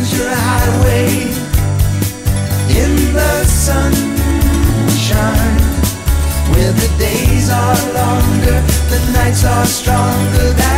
finds your hideaway in the sunshine, where the days are longer, the nights are stronger.